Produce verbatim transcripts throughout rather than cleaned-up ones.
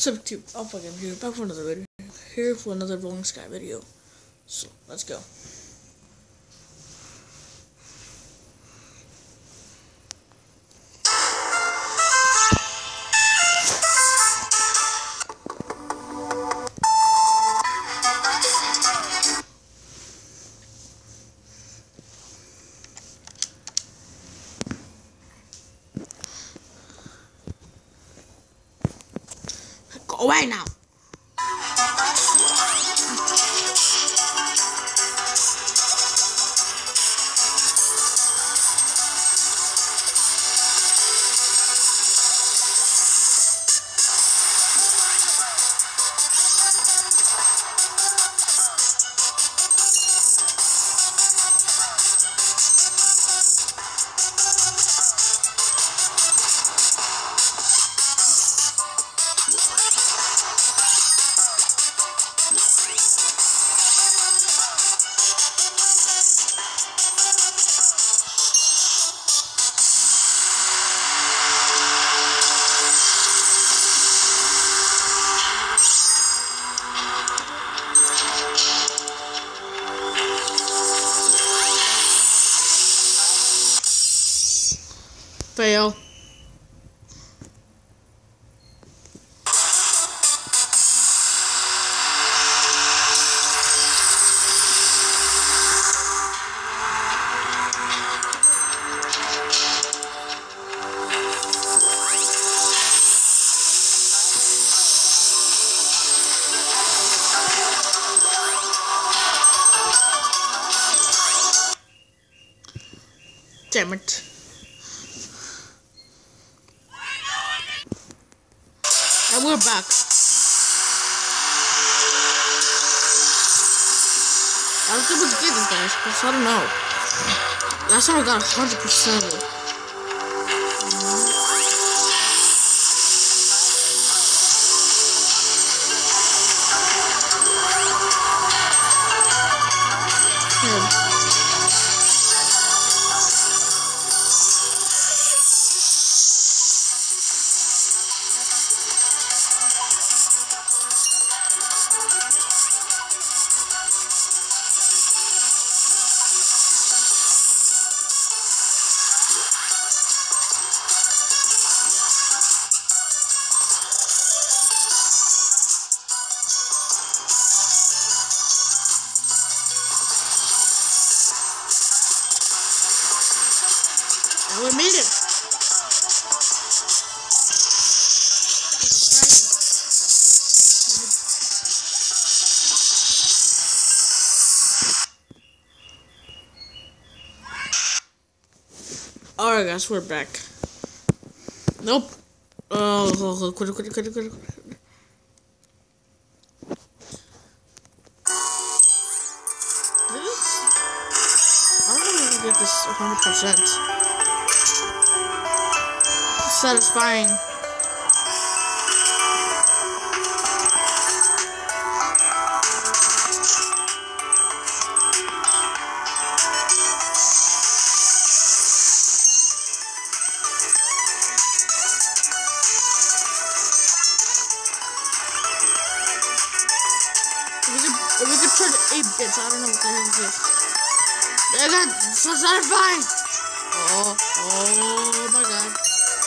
What's up, YouTube? I'm fucking here, back for another video. Here for another Rolling Sky video. So, let's go. Go away now. Fail. Damn it. And we're back. I was able to get this, guys, because I don't know. Last time I got one hundred percent. And we made it. Alright, guys, we're back. Nope. Oh, oh, oh, quit it, quit it, quit it, quit it. This? I don't know if we can get this one hundred percent. Satisfying. If we could turn to eight bits, I don't know what the hell is this. I got so satisfying. Oh, oh my god.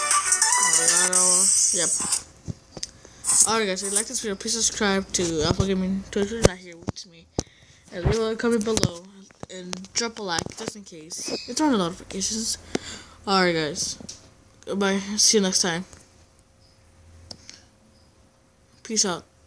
Yep. Alright, guys, if you like this video, please subscribe to Alpha Gaming Twitter, not here with me. And leave a comment below and drop a like just in case. And turn on notifications. Alright, guys. Goodbye. See you next time. Peace out.